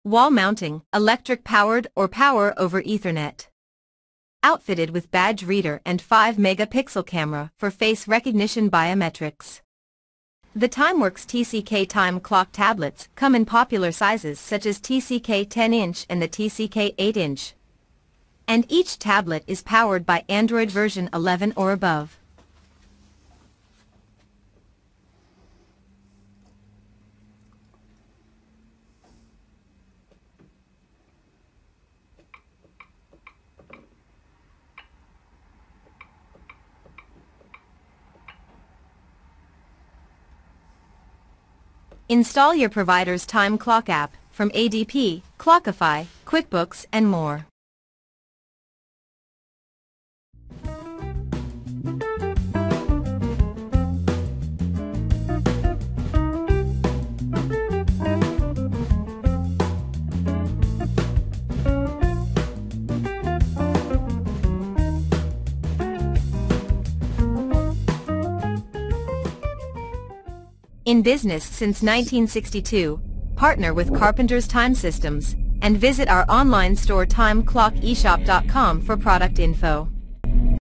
Wall mounting, electric powered or power over Ethernet. Outfitted with badge reader and 5-megapixel camera for face recognition biometrics. The TimeWorkz TCK Time Clock Tablets come in popular sizes such as TCK 10-inch and the TCK 8-inch. And each tablet is powered by Android version 11 or above. Install your provider's time clock app from ADP, Clockify, QuickBooks, and more. In business since 1962, partner with Carpenter's Time Systems, and visit our online store timeclockeshop.com for product info.